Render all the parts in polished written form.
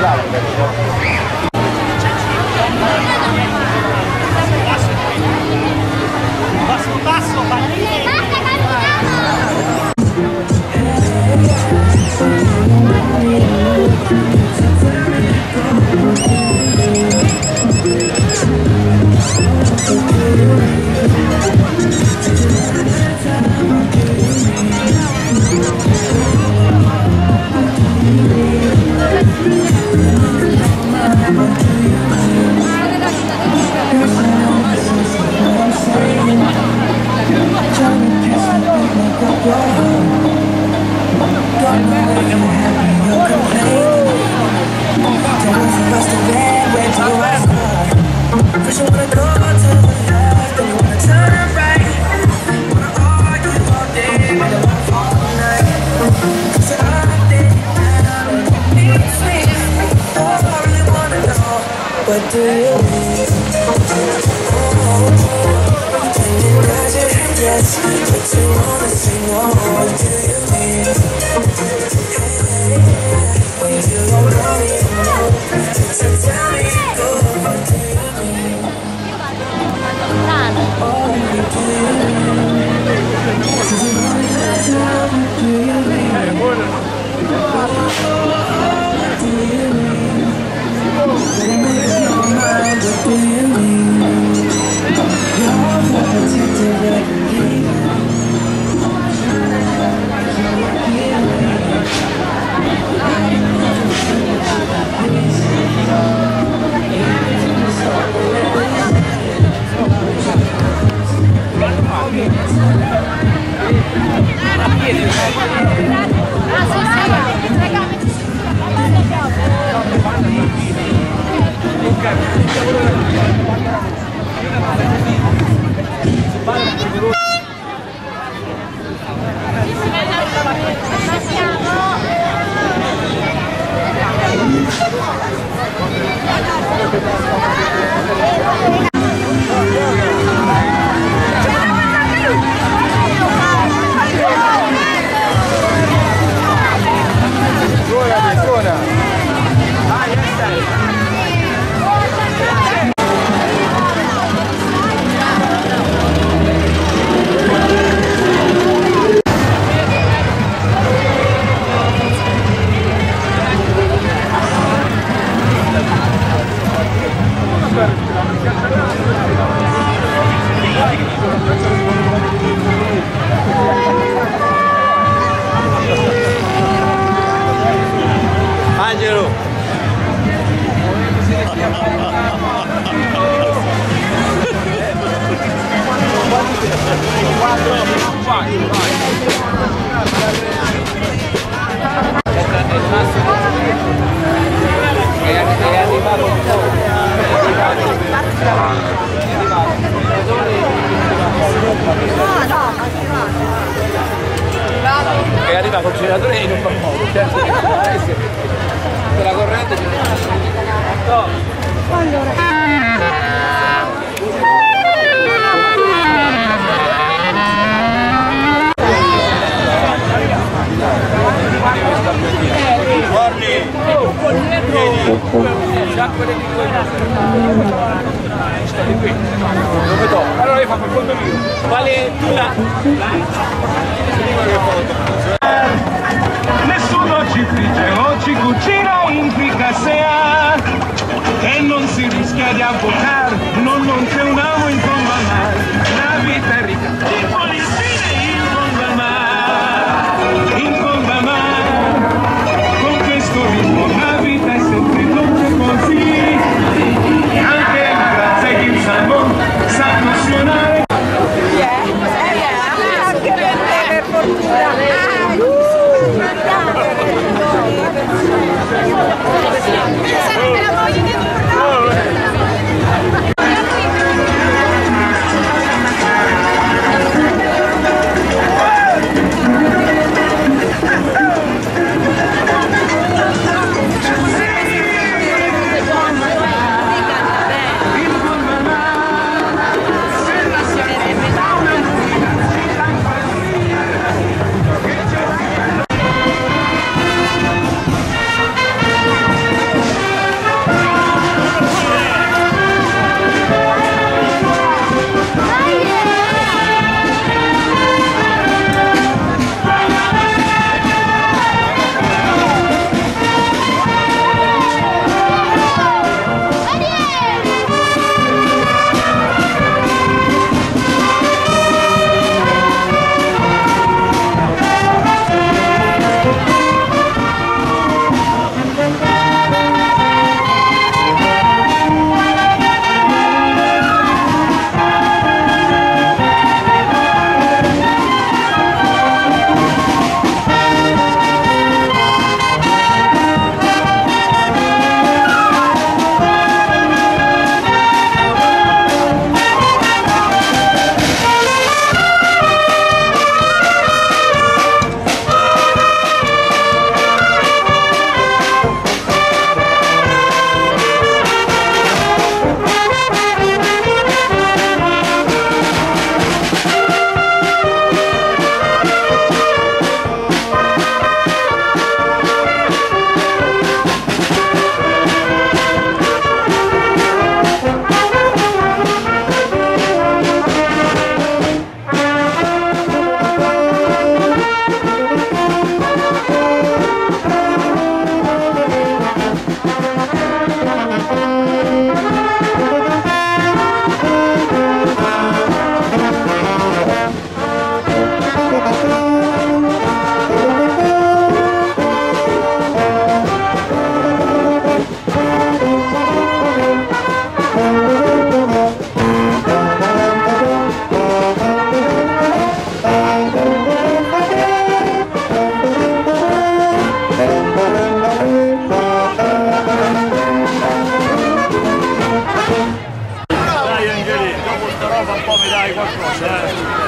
What do you mean? Can you imagine? Yes, but you wanna say no. What do you mean? When you don't know me, so tell me, what do you mean? Oh, what do you mean? Cause you wanna tell me, what do you mean? What do you mean? What do you mean? You're more protective than me. E arriva col generatore e non fa modo, certo che per la corrente allora io faccio il conto mio. Vale tu là. Nessuno ci frigge o ci cucina in fricassea e non si rischia di avvocare, non c'è un amo in fondo al mare, la vita è ricca di polizzine in fondo al mare, in fondo al mare, con questo ritmo la vita è sempre dolce così, anche grazie a chi sanno suonare. Anche per te, per fortuna. fai qualcosa,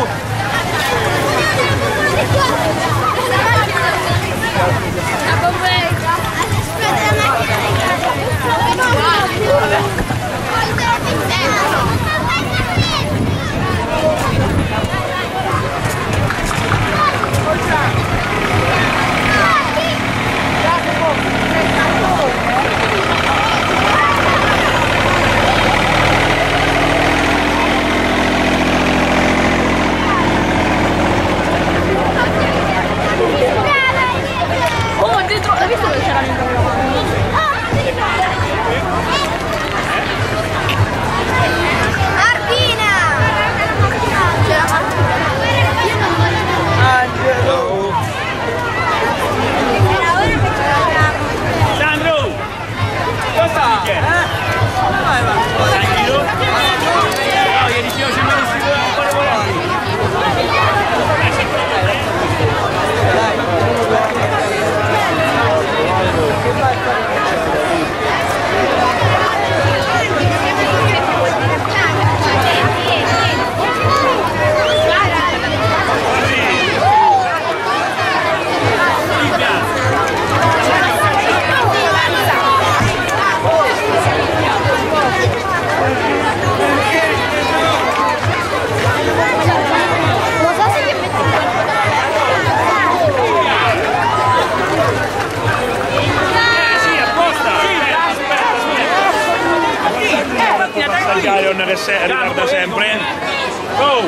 Ricorda sempre. Oh!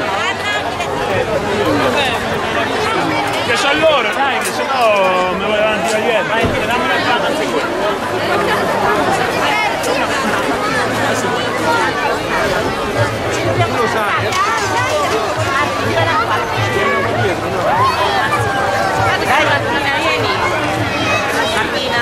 Che sono loro, dai, che sennò mi vuoi avanti la gente. Vai, dammi una strada al sicuro. Lo sai, dai Martina, vieni. Martina.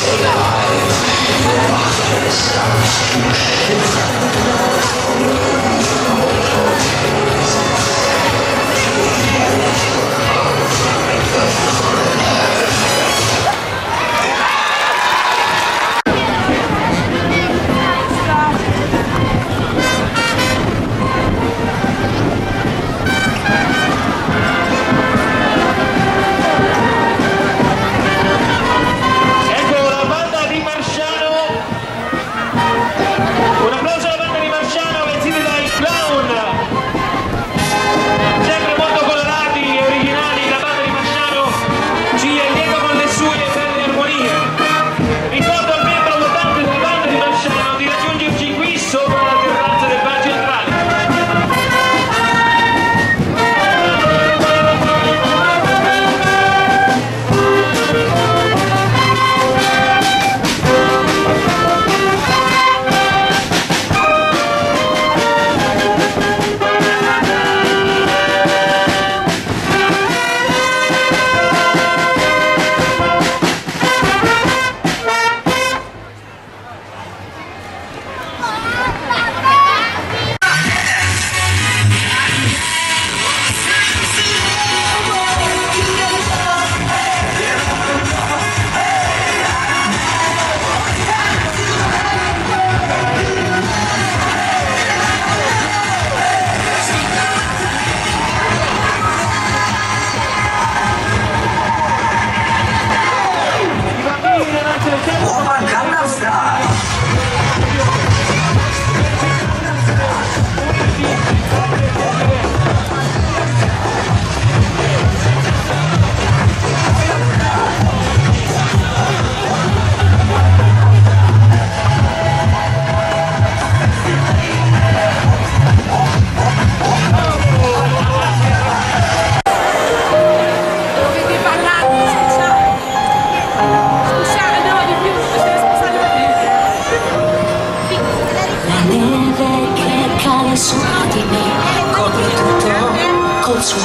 su di me, copre tutto col suo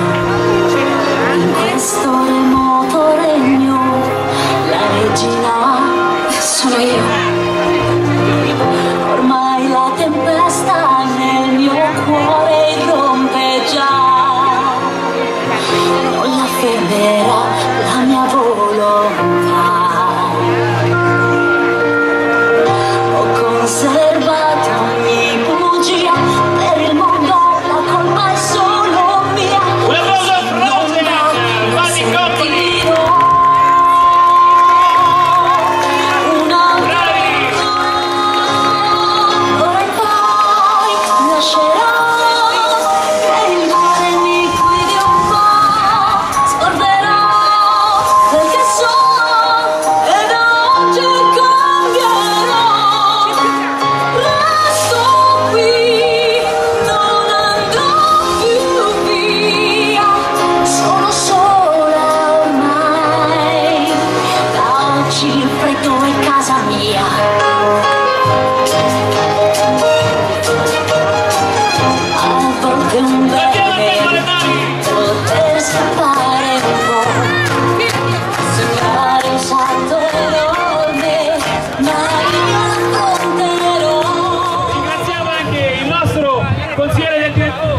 brio. In questo remoto regno, la regina sono io. Ormai la tempesta nel mio cuore irrompe già, non la fermerà la mia volontà. Ho conservato ogni bugia, per il mondo la colpa è solo mia. Una cosa Frozen, fatti compiti. Una ora e poi lascerò per il mare mi guidi un po', scorderò quel che so e da oggi cambierò. Resto qui, non andrò più via, sono sola ormai, da oggi il freddo è casa mia. A volte un bene poter scappare un po', sognare un salto enorme, ma io racconterò. Ringraziamo anche il nostro consigliere del direttore.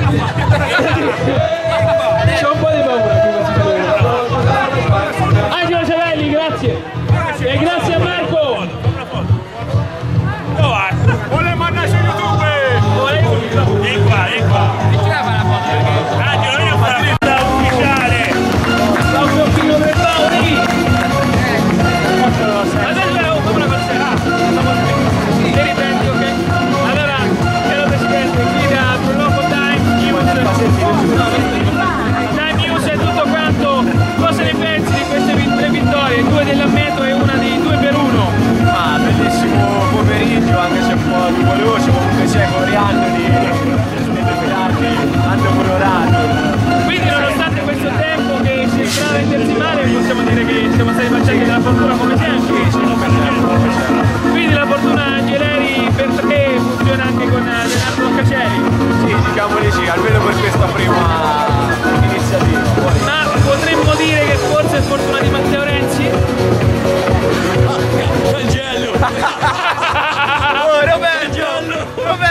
C'ho un po' di paura. Angelo Ciavelli, grazie. E grazie a Marco. Vuole mandare su YouTube. Vieni qua, vieni qua. Angelo, io farò la ufficiale. Claudio Pino del Paoli. Adesso come una persona. Ti riprendi, ok? Allora, signor Presidente, qui da Proloco Time, chi vuole Oh, Roberto!